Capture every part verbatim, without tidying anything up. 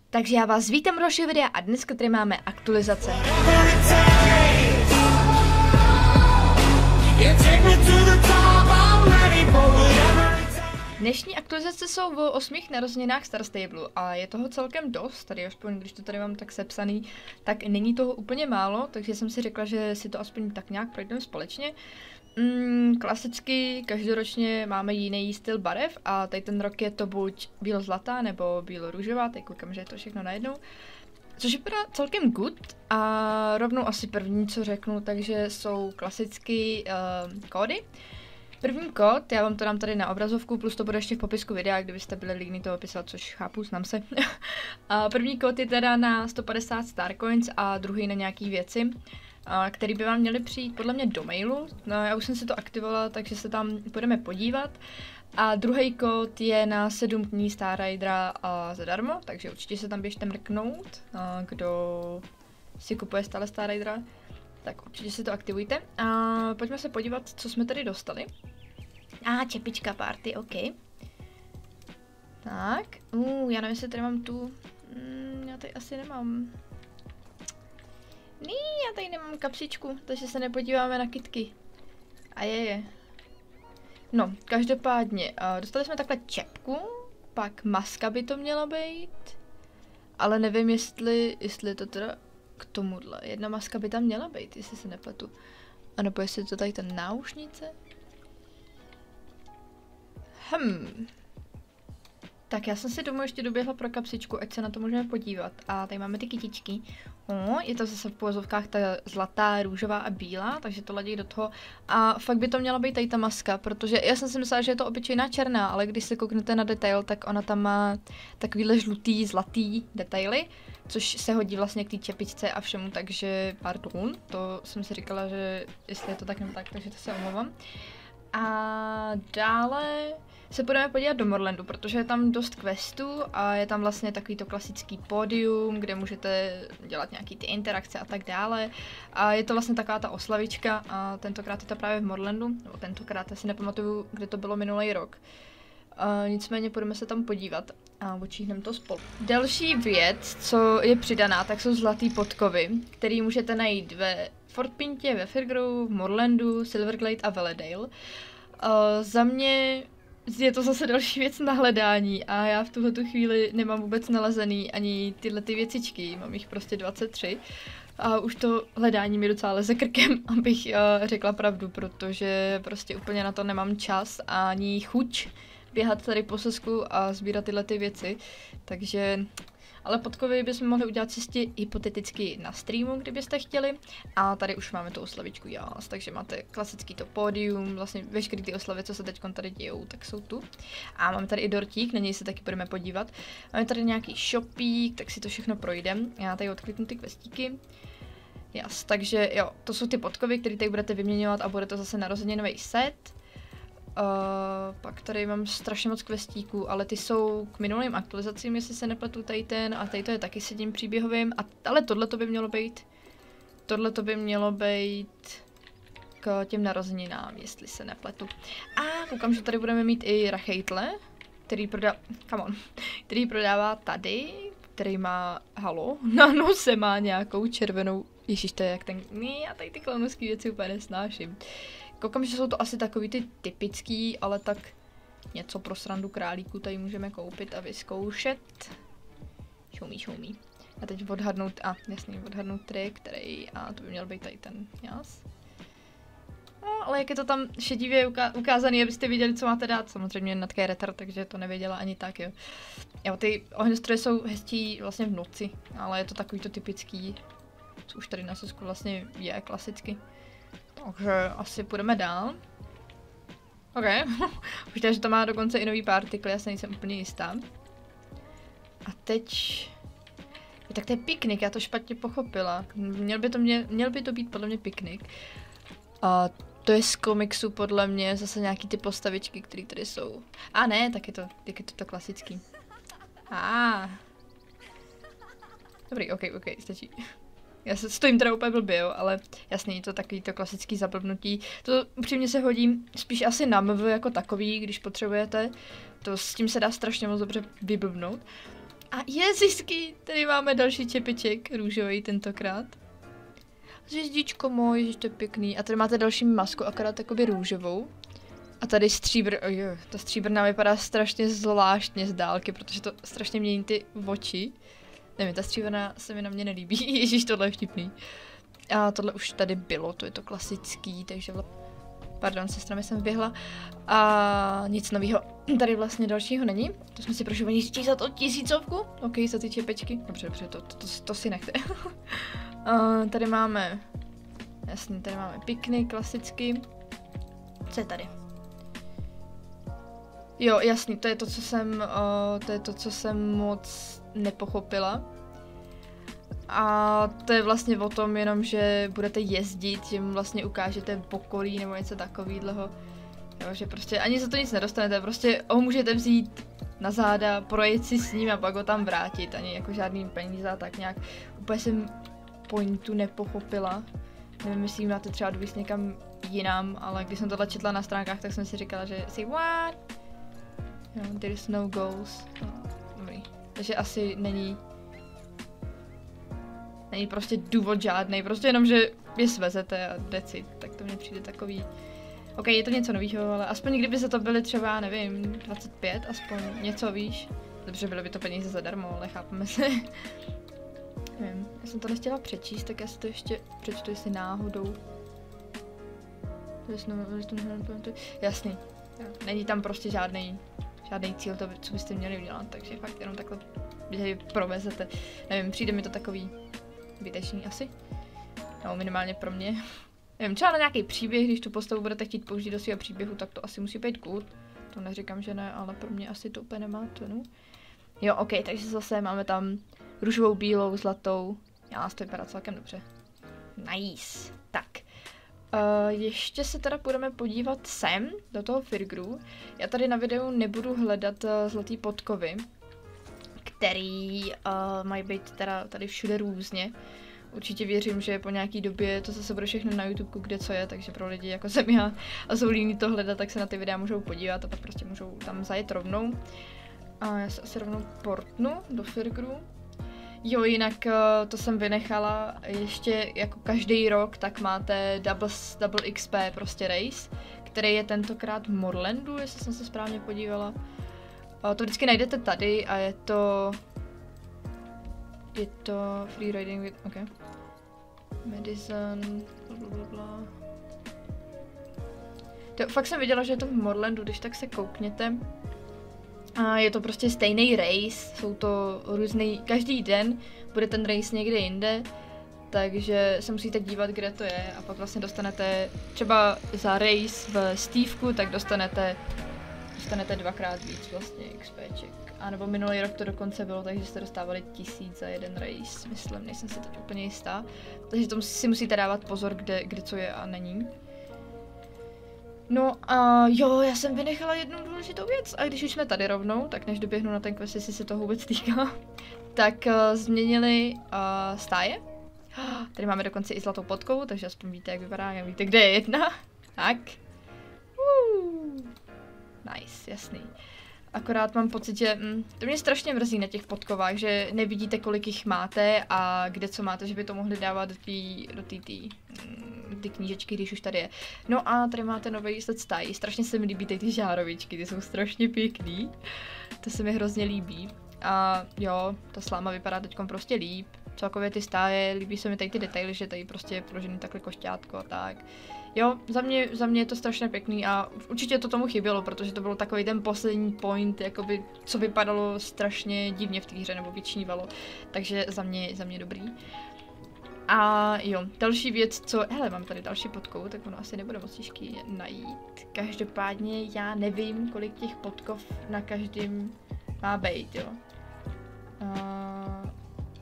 Takže já vás vítám u dalšího videa a dneska tady máme aktualizace. Dnešní aktualizace jsou o osmých narozeninách Star Stable a je toho celkem dost, tady aspoň když to tady mám tak sepsaný, tak není toho úplně málo, takže jsem si řekla, že si to aspoň tak nějak projdeme společně. Mm, klasicky každoročně máme jiný styl barev a tady ten rok je to buď bílo-zlatá nebo bílo-růžová, teď koukám, že je to všechno najednou. Což vypadá celkem good a rovnou asi první, co řeknu, takže jsou klasicky uh, kódy. První kód, já vám to dám tady na obrazovku, plus to bude ještě v popisku videa, kdybyste byli líní to opisat, což chápu, znám se. A první kód je teda na sto padesát Starcoins a druhý na nějaký věci, a který by vám měli přijít podle mě do mailu. No, já už jsem si to aktivovala, takže se tam budeme podívat. A druhý kód je na sedm dní Star Ridera zadarmo, takže určitě se tam běžte mrknout, a kdo si kupuje stále Star Ridera. Tak určitě si to aktivujte. A pojďme se podívat, co jsme tady dostali. A ah, čepička party, ok. Tak, uh, já nevím, jestli tady mám tu... Mm, já tady asi nemám. Ní, já tady nemám kapsičku, takže se nepodíváme na kytky. A je, je. No, každopádně, uh, dostali jsme takhle čepku, pak maska by to měla být. Ale nevím, jestli, jestli to teda... K tomuhle. Jedna maska by tam měla být, jestli se nepletu. A nebo jestli to tady ta náušnice? Hm. Tak já jsem si domů ještě doběhla pro kapsičku, ať se na to můžeme podívat. A tady máme ty kytičky. O, je to zase v povozovkách ta zlatá, růžová a bílá, takže to ladí do toho. A fakt by to měla být tady ta maska, protože já jsem si myslela, že je to obyčejná černá, ale když se kouknete na detail, tak ona tam má takovýhle žlutý, zlatý detaily, což se hodí vlastně k té čepičce a všemu, takže pardon, to jsem si říkala, že jestli je to tak nebo tak, takže to se omlouvám. A dále se budeme podívat do Morlandu, protože je tam dost questů a je tam vlastně takový to klasický pódium, kde můžete dělat nějaký ty interakce a tak dále. A je to vlastně taková ta oslavička a tentokrát je to právě v Morlandu, nebo tentokrát, já si nepamatuju, kde to bylo minulý rok. A nicméně budeme se tam podívat a očíhneme to spolu. Další věc, co je přidaná, tak jsou zlatý podkovy, který můžete najít ve Fort Pintě, ve Fairgrow, v Morlandu, Silverglade a Valedale. Uh, za mě je to zase další věc na hledání a já v tuhletu chvíli nemám vůbec nalezený ani tyhle ty věcičky, mám jich prostě dvacet tři. A už to hledání mi docela leze krkem, abych uh, řekla pravdu, protože prostě úplně na to nemám čas ani chuť běhat tady po sesku a sbírat tyhle ty věci, takže... Ale podkovy bychom mohli udělat čistě hypoteticky na streamu, kdybyste chtěli. A tady už máme tu oslavičku jas, takže máte klasický to pódium, vlastně veškeré ty oslavy, co se teď tady dějou, tak jsou tu. A máme tady i dortík, na něj se taky budeme podívat. Máme tady nějaký shopík, tak si to všechno projdem. Já tady odkliknu ty questíky. Jas, takže jo, to jsou ty podkovy, které tady budete vyměňovat a bude to zase narozeninový set. Uh, pak tady mám strašně moc questíků, ale ty jsou k minulým aktualizacím, jestli se nepletu, tady ten a tady to je taky s jedním příběhovým, a, ale tohle to by mělo být, tohle to by mělo být k těm narozeninám, jestli se nepletu. A koukám, že tady budeme mít i Rachejtle, který prodá, come on, který prodává tady, který má, halo, na nose má nějakou červenou, ježiš, to je jak ten, ní, já tady ty klaunovský věci úplně nesnáším. Koukám, že jsou to asi takový ty typický, ale tak něco pro srandu králíku tady můžeme koupit a vyzkoušet. Šoumí, šoumí. A teď odhadnout, a jasný, odhadnout trik, který, a to by měl být tady ten, jas. No, ale jak je to tam šedivě uká ukázaný, abyste viděli, co máte dát. Samozřejmě na také retard, takže to nevěděla ani tak, jo. Jo, ty ohňostroje jsou hezčí vlastně v noci, ale je to takový to typický, co už tady na sesku vlastně je klasicky. Takže asi půjdeme dál. OK. Už že to má dokonce i nový partikly, já se nejsem úplně jistá. A teď... Je, tak to je piknik, já to špatně pochopila. Měl by to, mě, měl by to být podle mě piknik. A to je z komiksu podle mě, zase nějaký ty postavičky, které tady jsou. A ne, tak je to, tak je to, to klasický. A. Ah. Dobrý, OK, OK, stačí. Já se stojím teda úplně blbě, jo, ale jasně, je to takový to klasický zablbnutí. To upřímně se hodí spíš asi na M V jako takový, když potřebujete. To s tím se dá strašně moc dobře vyblbnout. A ježisky, tady máme další čepiček, růžový tentokrát. Hvězdičko můj, ježiš, to je pěkný. A tady máte další masku, akorát takoby růžovou. A tady stříbr, ojoj, ta stříbrná vypadá strašně zvláštně z dálky, protože to strašně mění ty oči. Nevím, ta stříbrná se mi na mě nelíbí, ježiš, tohle je vtipný. A tohle už tady bylo, to je to klasický, takže vla... Pardon, sestra mi jsem vběhla. A nic nového tady vlastně dalšího není. To jsme si prošli za to tisícovku. Ok, za ty čepečky. Dobře, dobře, to, to, to, to si nechte. A tady máme, jasně, tady máme piknik, klasicky. Co je tady? Jo, jasný, to je to, co jsem, uh, to je to, co jsem moc nepochopila. A to je vlastně o tom jenom, že budete jezdit, že mu vlastně ukážete pokolí nebo něco takového. Jo, že prostě ani za to nic nedostanete, prostě ho můžete vzít na záda, projet si s ním a pak ho tam vrátit, ani jako žádný peníze a tak nějak. Úplně jsem pointu nepochopila. Nevím, jestli máte třeba dovíc někam jinam, ale když jsem tohle četla na stránkách, tak jsem si říkala, že si what? Jo, there is no goals. No, dobrý. Takže asi není Není prostě důvod žádný, prostě jenom, že je svezete a deci, tak to mně přijde takový. Ok, je to něco novýho, ale aspoň kdyby se to byly třeba, nevím, dvacet pět, aspoň něco víš. Dobře, bylo by to peníze zadarmo, ale chápeme se. Nevím, já jsem to nechtěla přečíst, tak já si to ještě přečtu, jestli náhodou. Jasný, není tam prostě žádný, žádný cíl, to, co byste měli udělat, takže fakt jenom takhle provezete. Nevím, přijde mi to takový zbytečný asi. No, minimálně pro mě. Nevím, třeba na nějaký příběh, když tu postavu budete chtít použít do svého příběhu, tak to asi musí být good. To neříkám, že ne, ale pro mě asi to úplně nemá cenu. Jo, ok, takže zase máme tam růžovou, bílou, zlatou. Já to vypadá celkem dobře. Nice. Tak. Uh, ještě se teda budeme podívat sem, do toho Firgru. Já tady na videu nebudu hledat uh, zlatý podkovy, který uh, mají být teda tady všude různě. Určitě věřím, že po nějaký době to zase bude všechno na YouTube, kde co je, takže pro lidi jako jsem já a jsou líní to hledat, tak se na ty videa můžou podívat a pak prostě můžou tam zajet rovnou. A já se asi rovnou portnu do Firgru. Jo, jinak uh, to jsem vynechala, ještě jako každý rok, tak máte double, double X P prostě race, který je tentokrát v Morlandu, jestli jsem se správně podívala. Uh, to vždycky najdete tady a je to... Je to free riding with... ok. Medicine... blablabla. To, fakt jsem viděla, že je to v Morlandu, když tak se koukněte. A je to prostě stejný race, jsou to různý, každý den bude ten race někde jinde, takže se musíte dívat, kde to je a pak vlastně dostanete třeba za race v Steveku, tak dostanete, dostanete dvakrát víc vlastně XPček. A nebo minulý rok to dokonce bylo, takže jste dostávali tisíc za jeden race, myslím, nejsem si teď úplně jistá. Takže to si musíte dávat pozor, kde, kde co je a není. No a jo, já jsem vynechala jednu důležitou věc a když už jsme tady rovnou, tak než doběhnu na ten quest, jestli se toho vůbec týká, tak uh, změnili uh, stáje. Tady máme dokonce i zlatou podkovu, takže aspoň víte, jak vypadá, jak víte, kde je jedna. Tak. Uh. Nice, jasný. Akorát mám pocit, že hm, to mě strašně mrzí na těch podkovách, že nevidíte, kolik jich máte a kde co máte, že by to mohli dávat do té do tý, tý, ty knížečky, když už tady je. No a tady máte nový set stájí. Strašně se mi líbí ty, ty žárovičky, ty jsou strašně pěkný. To se mi hrozně líbí. A jo, ta sláma vypadá teď prostě líp. Celkově ty stáje, líbí se mi tady ty detaily, že tady prostě je položený takhle košťátko a tak. Jo, za mě, za mě je to strašně pěkný a určitě to tomu chybělo, protože to byl takový ten poslední point, jakoby, co vypadalo strašně divně v té hře, nebo vyčnívalo. Takže za mě, za mě dobrý. A jo, další věc, co... Hele, mám tady další podkovu, tak ono asi nebude moc těžký najít. Každopádně já nevím, kolik těch podkov na každém má být, jo. A...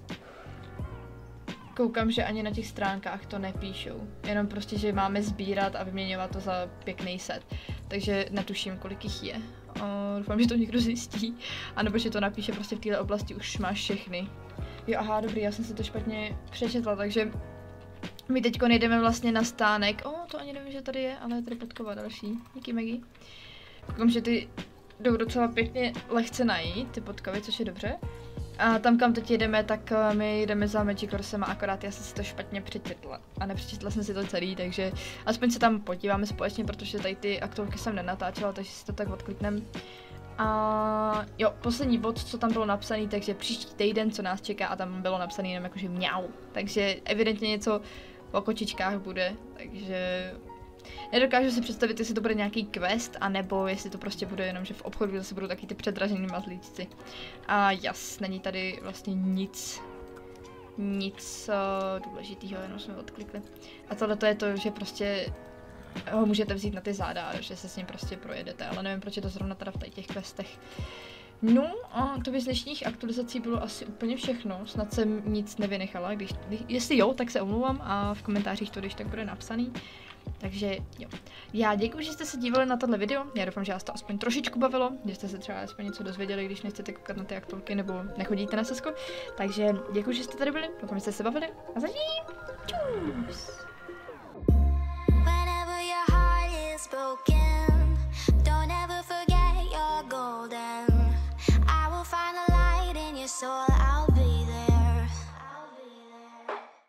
Koukám, že ani na těch stránkách to nepíšou. Jenom prostě, že máme sbírat a vyměňovat to za pěkný set. Takže netuším, kolik jich je. O, doufám, že to někdo zjistí. A nebo že to napíše prostě v této oblasti už máš všechny. Jo, aha, dobrý, já jsem si to špatně přečetla, takže my teďko nejdeme vlastně na stánek. O, to ani nevím, že tady je, ale je tady podkova další. Díky, Maggie. Koukám, že ty jdou docela pěkně lehce najít, ty podkovy, což je dobře. A tam, kam teď jedeme, tak my jdeme za Magicorsem, akorát já jsem si to špatně přečetla. A nepřečetla jsem si to celý, takže aspoň se tam podíváme společně, protože tady ty aktuálky jsem nenatáčela, takže si to tak odklikneme. A jo, poslední bod, co tam bylo napsaný, takže příští týden, co nás čeká, a tam bylo napsaný jenom jakože mňau. Takže evidentně něco o kočičkách bude, takže nedokážu si představit, jestli to bude nějaký quest, anebo jestli to prostě bude jenom, že v obchodu zase budou taky ty předražený mazlíčci. A jas, není tady vlastně nic, nic uh, důležitého, jenom jsme odklikli. A tohle to je to, že prostě ho můžete vzít na ty záda, že se s ním prostě projedete, ale nevím, proč je to zrovna teda v tady těch questech. No a to by z dnešních aktualizací bylo asi úplně všechno, snad jsem nic nevynechala, když, když, jestli jo, tak se omlouvám a v komentářích to když tak bude napsaný. Takže jo. Já děkuji, že jste se dívali na tohle video, já doufám, že vás to aspoň trošičku bavilo, že jste se třeba aspoň něco dozvěděli, když nechcete koukat na ty aktuálky nebo nechodíte na sesko. Takže děkuji, že jste tady byli, doufám, že jste se bavili a zatím čus! Broken. Don't ever forget you're golden. I will find the light in your soul.